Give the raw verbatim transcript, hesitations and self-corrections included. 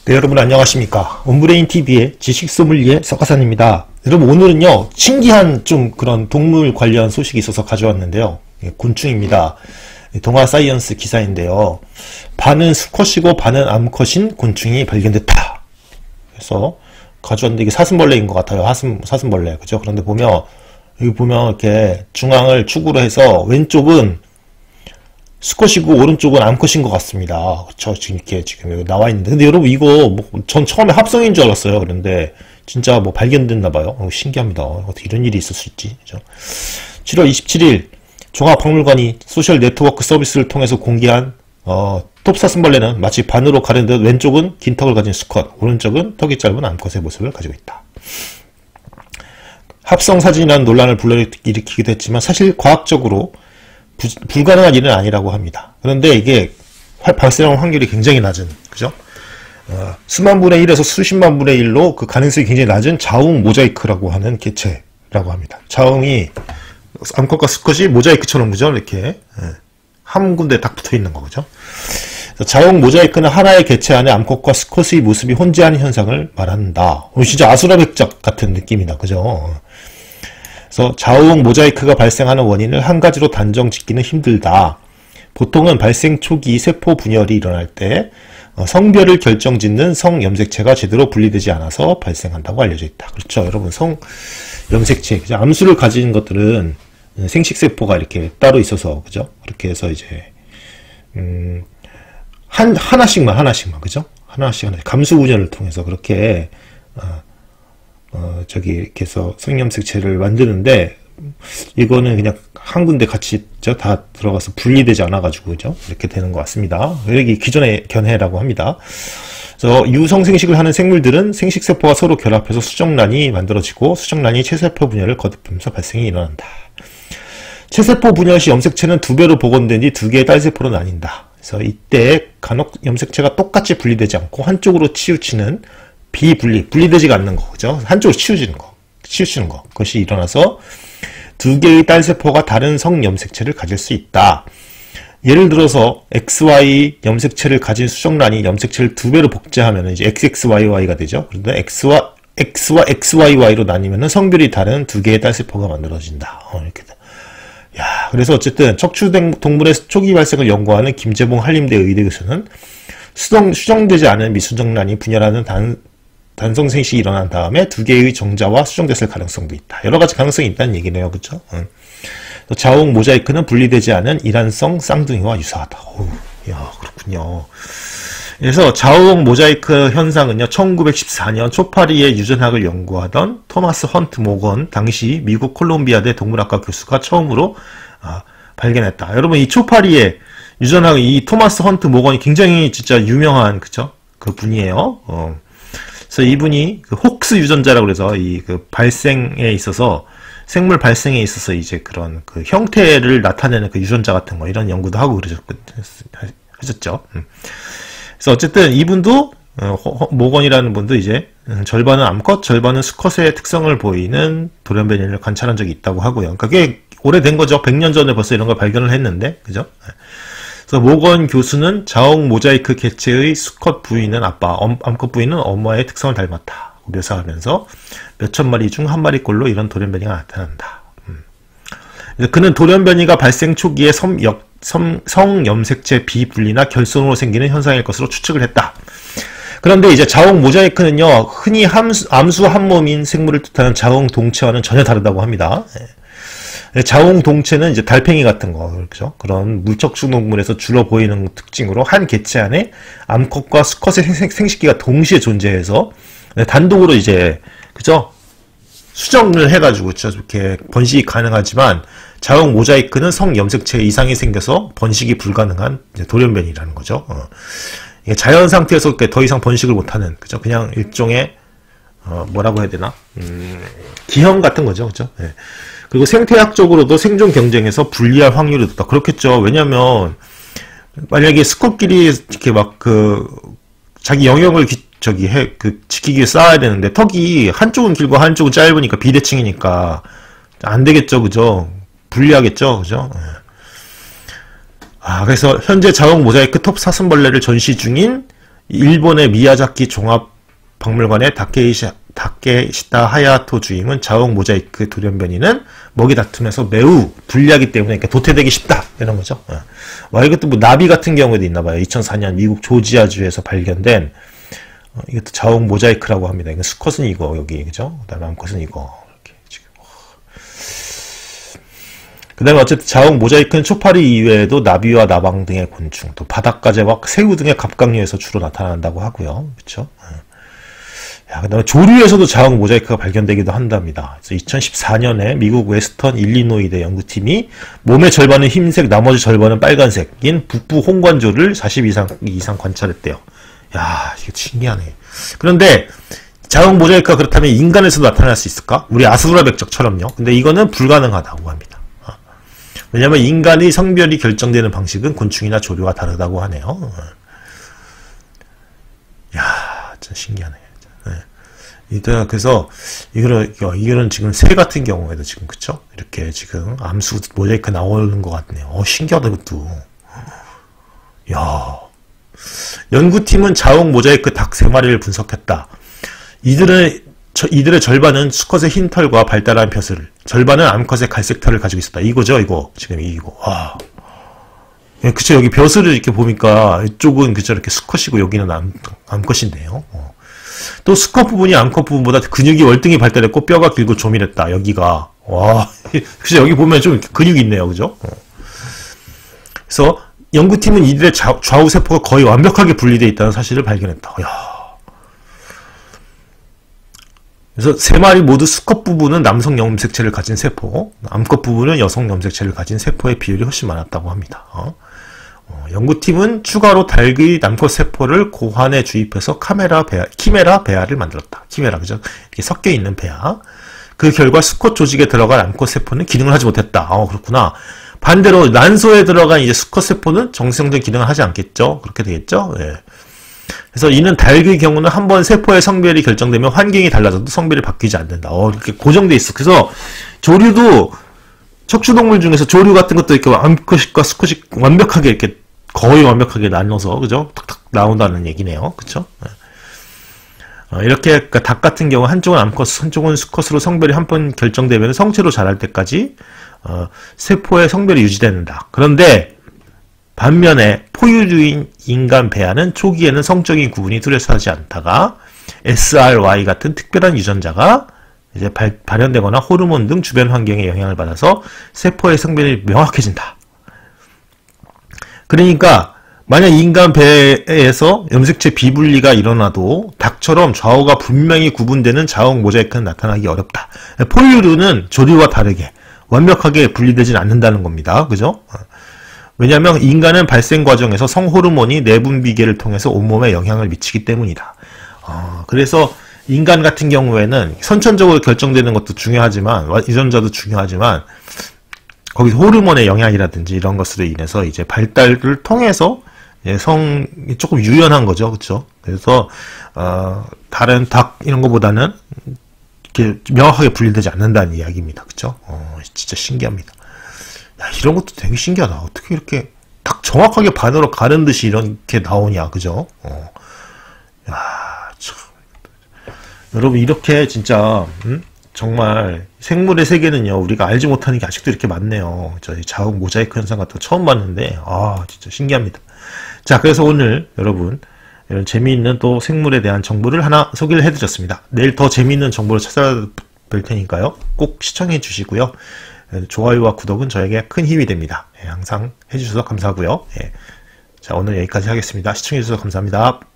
네, 여러분 안녕하십니까. 온브레인티비의 지식소믈리에 석가산입니다. 여러분 오늘은요 신기한 좀 그런 동물 관련 소식이 있어서 가져왔는데요. 예, 곤충입니다. 동아 사이언스 기사인데요. 반은 수컷이고 반은 암컷인 곤충이 발견됐다. 그래서 가져왔는데 이게 사슴벌레인 것 같아요. 사슴, 사슴벌레. 그죠? 그런데 보면 여기 보면 이렇게 중앙을 축으로 해서 왼쪽은 수컷이고 오른쪽은 암컷인 것 같습니다. 그쵸? 지금 이렇게 지금 여기 나와 있는데. 근데 여러분 이거 뭐 전 처음에 합성인 줄 알았어요. 그런데 진짜 뭐 발견됐나봐요. 어, 신기합니다. 어떻게 이런 일이 있을 수 있지? 그죠? 칠월 이십칠일 종합박물관이 소셜 네트워크 서비스를 통해서 공개한 어, 톱사슴벌레는 마치 반으로 가른 듯 왼쪽은 긴 턱을 가진 수컷, 오른쪽은 턱이 짧은 암컷의 모습을 가지고 있다. 합성 사진이라는 논란을 불러일으키기도 했지만 사실 과학적으로 부, 불가능한 일은 아니라고 합니다. 그런데 이게 발생할 확률이 굉장히 낮은, 그죠? 어, 수만 분의 일에서 수십만 분의 일로 그 가능성이 굉장히 낮은 자웅 모자이크라고 하는 개체라고 합니다. 자웅이 암컷과 수컷이 모자이크처럼, 그죠? 이렇게 예, 한 군데 딱 붙어 있는 거죠. 자웅 모자이크는 하나의 개체 안에 암컷과 수컷의 모습이 혼재하는 현상을 말한다. 어, 진짜 아수라백작 같은 느낌이다, 그죠? 그래서 자웅 모자이크가 발생하는 원인을 한 가지로 단정 짓기는 힘들다. 보통은 발생 초기 세포 분열이 일어날 때 성별을 결정짓는 성염색체가 제대로 분리되지 않아서 발생한다고 알려져 있다. 그렇죠, 여러분. 성염색체, 그죠? 암수를 가진 것들은 생식세포가 이렇게 따로 있어서, 그죠? 그렇게 해서 이제 음, 한 하나씩만 하나씩만, 그죠? 하나씩 하나씩 감수 분열을 통해서 그렇게 어, 어, 저기, 이렇게 해서 성염색체를 만드는데, 이거는 그냥 한 군데 같이, 저, 다 들어가서 분리되지 않아가지고, 그죠? 이렇게 되는 것 같습니다. 여기 기존의 견해라고 합니다. 그래서 유성생식을 하는 생물들은 생식세포가 서로 결합해서 수정란이 만들어지고, 수정란이 체세포 분열을 거듭하면서 발생이 일어난다. 체세포 분열 시 염색체는 두 배로 복원된 뒤 두 개의 딸세포로 나뉜다. 그래서 이때 간혹 염색체가 똑같이 분리되지 않고 한쪽으로 치우치는 비분리, 분리되지가 않는 거, 그죠? 한쪽으로 치우치는 거, 치우치는 거. 그것이 일어나서 두 개의 딸세포가 다른 성염색체를 가질 수 있다. 예를 들어서 엑스와이 염색체를 가진 수정란이 염색체를 두 배로 복제하면 이제 엑스엑스와이와이가 되죠. 그런데 X와, X와 엑스와이와이로 나뉘면 성별이 다른 두 개의 딸세포가 만들어진다. 어, 이렇게 돼. 야, 그래서 어쨌든 척추동물의 초기 발생을 연구하는 김재봉 한림대 의대 교수는 수정, 수정되지 않은 미수정란이 분열하는 단, 단성생식이 일어난 다음에 두 개의 정자와 수정됐을 가능성도 있다. 여러 가지 가능성이 있다는 얘기네요. 그쵸? 응. 자웅 모자이크는 분리되지 않은 이란성 쌍둥이와 유사하다. 어우, 야, 그렇군요. 그래서 자웅 모자이크 현상은요, 천구백십사년 초파리의 유전학을 연구하던 토마스 헌트 모건, 당시 미국 콜롬비아대 동물학과 교수가 처음으로 아, 발견했다. 여러분, 이 초파리의 유전학, 이 토마스 헌트 모건이 굉장히 진짜 유명한, 그쵸? 그 분이에요. 어. 그래서 이분이 그 혹스 유전자라고 해서 이 그 발생에 있어서 생물 발생에 있어서 이제 그런 그 형태를 나타내는 그 유전자 같은 거 이런 연구도 하고 그러셨죠. 그래서 어쨌든 이분도 어, 모건이라는 분도 이제 절반은 암컷, 절반은 수컷의 특성을 보이는 돌연변이를 관찰한 적이 있다고 하고요. 그러니까 꽤 오래된 거죠. 백 년 전에 벌써 이런 걸 발견을 했는데, 그죠? 그래서 모건 교수는 자웅 모자이크 개체의 수컷 부위는 아빠, 암컷 부위는 엄마의 특성을 닮았다 묘사하면서 몇천 마리 중 한 마리꼴로 이런 돌연변이가 나타난다. 음. 그는 돌연변이가 발생 초기에 섬, 역, 섬, 성염색체 비분리나 결손으로 생기는 현상일 것으로 추측을 했다. 그런데 이제 자웅 모자이크는요, 흔히 함수, 암수 한 몸인 생물을 뜻하는 자웅 동체와는 전혀 다르다고 합니다. 자웅 동체는 이제 달팽이 같은 거, 그렇죠? 그런 물척추 동물에서 주로 보이는 특징으로 한 개체 안에 암컷과 수컷의 생, 생식기가 동시에 존재해서 단독으로 이제, 그죠? 수정을 해가지고, 그쵸? 이렇게 번식이 가능하지만 자웅 모자이크는 성염색체 이상이 생겨서 번식이 불가능한 이제 돌연변이라는 거죠. 어. 이게 자연 상태에서 더 이상 번식을 못하는, 그죠? 그냥 일종의, 어, 뭐라고 해야 되나? 음, 기형 같은 거죠, 그죠? 네. 그리고 생태학적으로도 생존 경쟁에서 불리할 확률이 높다. 그렇겠죠. 왜냐면, 만약에 수컷끼리 이렇게 막 그, 자기 영역을 기, 저기 해, 그, 지키기 위해 쌓아야 되는데, 턱이 한쪽은 길고 한쪽은 짧으니까 비대칭이니까, 안 되겠죠. 그죠? 불리하겠죠. 그죠? 네. 아, 그래서 현재 자웅 모자이크 톱 사슴벌레를 전시 중인 일본의 미야자키 종합박물관의 다케이시, 다케시타 하야토 주임은 자옥 모자이크 돌연변이는 먹이 다툼에서 매우 불리하기 때문에 그러니까 도태되기 쉽다 이런 거죠. 어. 와 이것도 뭐 나비 같은 경우에도 있나봐요. 이천사 년 미국 조지아주에서 발견된 어, 이것도 자옥 모자이크라고 합니다. 이거 수컷은 이거 여기 그죠? 그다음에 암컷은 이거. 그 다음에 어쨌든 자옥 모자이크는 초파리 이외에도 나비와 나방 등의 곤충, 또 바닷가재와 새우 등의 갑각류에서 주로 나타난다고 하고요. 그쵸? 야, 그 다음에 조류에서도 자옥 모자이크가 발견되기도 한답니다. 그래서 이천십사 년에 미국 웨스턴 일리노이대 연구팀이 몸의 절반은 흰색, 나머지 절반은 빨간색인 북부 홍관조를 사십 이상 이상 관찰했대요. 야, 이게 신기하네. 그런데 자옥 모자이크가 그렇다면 인간에서도 나타날 수 있을까? 우리 아수라 백적처럼요. 근데 이거는 불가능하다고 합니다. 왜냐면 인간의 성별이 결정되는 방식은 곤충이나 조류와 다르다고 하네요. 야, 진짜 신기하네. 네. 그래서 이거는 이거는 지금 새 같은 경우에도 지금 그쵸? 이렇게 지금 암수 모자이크 나오는 것 같네요. 어, 신기하다 이것도. 야, 연구팀은 자옥 모자이크 닭 세 마리를 분석했다. 이들은 저, 이들의 절반은 수컷의 흰 털과 발달한 벼슬, 절반은 암컷의 갈색 털을 가지고 있었다. 이거죠, 이거. 지금 이거. 와. 예, 그쵸, 여기 벼슬을 이렇게 보니까, 이쪽은 그쵸, 이렇게 수컷이고, 여기는 암, 암컷인데요. 어. 또 수컷 부분이 암컷 부분보다 근육이 월등히 발달했고, 뼈가 길고 조밀했다. 여기가. 와. 그쵸, 여기 보면 좀 근육이 있네요. 그죠? 어. 그래서, 연구팀은 이들의 좌, 좌우 세포가 거의 완벽하게 분리되어 있다는 사실을 발견했다. 야. 그래서 세 마리 모두 수컷 부분은 남성 염색체를 가진 세포, 암컷 부분은 여성 염색체를 가진 세포의 비율이 훨씬 많았다고 합니다. 어? 어, 연구팀은 추가로 닭의 남컷 세포를 고환에 주입해서 카메라 배아, 키메라 배아를 만들었다. 키메라, 그죠? 이렇게 섞여 있는 배아. 그 결과 수컷 조직에 들어간 암컷 세포는 기능을 하지 못했다. 어, 그렇구나. 반대로 난소에 들어간 이제 수컷 세포는 정상적인 기능을 하지 않겠죠? 그렇게 되겠죠? 예. 그래서 이는 닭의 경우는 한번 세포의 성별이 결정되면 환경이 달라져도 성별이 바뀌지 않는다. 어, 이렇게 고정돼 있어. 그래서 조류도 척추동물 중에서 조류 같은 것도 이렇게 암컷과 수컷이 완벽하게 이렇게 거의 완벽하게 나눠서 그죠? 탁탁 나온다는 얘기네요. 그렇죠? 어, 이렇게 그러니까 닭 같은 경우 한쪽은 암컷, 한쪽은 수컷으로 성별이 한 번 결정되면 성체로 자랄 때까지 어, 세포의 성별이 유지된다. 그런데 반면에 포유류인 인간 배아는 초기에는 성적인 구분이 뚜렷하지 않다가 에스알와이 같은 특별한 유전자가 이제 발, 발현되거나 호르몬 등 주변 환경의 영향을 받아서 세포의 성별이 명확해진다. 그러니까 만약 인간 배에서 염색체 비분리가 일어나도 닭처럼 좌우가 분명히 구분되는 자옥 모자이크는 나타나기 어렵다. 포유류는 조류와 다르게 완벽하게 분리되진 않는다는 겁니다. 그죠? 왜냐하면 인간은 발생 과정에서 성호르몬이 내분비계를 통해서 온몸에 영향을 미치기 때문이다. 어, 그래서 인간 같은 경우에는 선천적으로 결정되는 것도 중요하지만 유전자도 중요하지만 거기서 호르몬의 영향이라든지 이런 것으로 인해서 이제 발달을 통해서 성이 조금 유연한 거죠, 그렇죠? 그래서 어, 다른 닭 이런 것보다는 이렇게 명확하게 분리되지 않는다는 이야기입니다, 그렇죠? 어, 진짜 신기합니다. 야, 이런 것도 되게 신기하다. 어떻게 이렇게 딱 정확하게 반으로 가른 듯이 이렇게 나오냐, 그죠? 어. 야, 참. 여러분, 이렇게 진짜, 음? 정말 생물의 세계는요, 우리가 알지 못하는 게 아직도 이렇게 많네요. 저희 자옥 모자이크 현상 같은 거 처음 봤는데, 아, 진짜 신기합니다. 자, 그래서 오늘 여러분, 이런 재미있는 또 생물에 대한 정보를 하나 소개를 해드렸습니다. 내일 더 재미있는 정보를 찾아뵐 테니까요. 꼭 시청해 주시고요. 좋아요와 구독은 저에게 큰 힘이 됩니다. 예, 항상 해주셔서 감사하고요. 예. 자, 오늘 여기까지 하겠습니다. 시청해주셔서 감사합니다.